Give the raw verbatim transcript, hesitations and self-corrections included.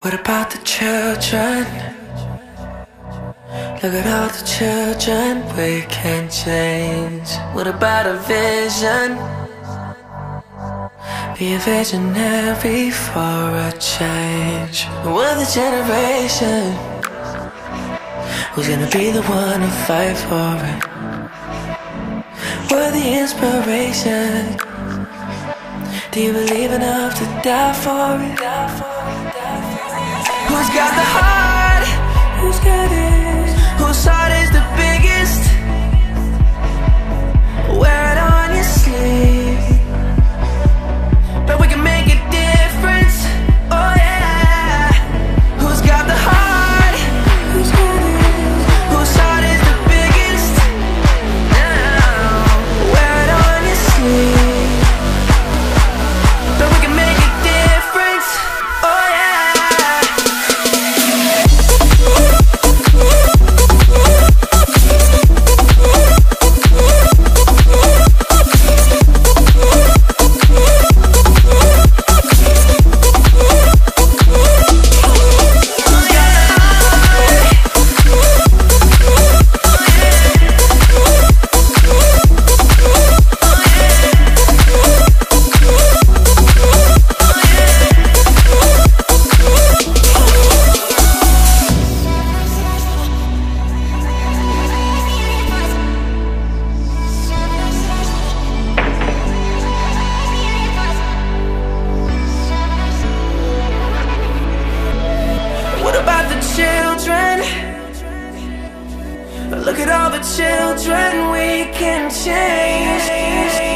What about the children? Look at all the children we can change. What about a vision? Be a visionary for a change. We're the generation who's gonna be the one to fight for it. We're the inspiration. Do you believe enough to die for it? Who's got the heart? Who's got it? Whose heart is the biggest? Wear it on your sleeve. But we can make a difference. Oh yeah. Who's got the heart? Who's got it? Whose heart is the biggest? Now, wear it on your sleeve. But we can make a difference. Oh yeah. Look at all the children we can change.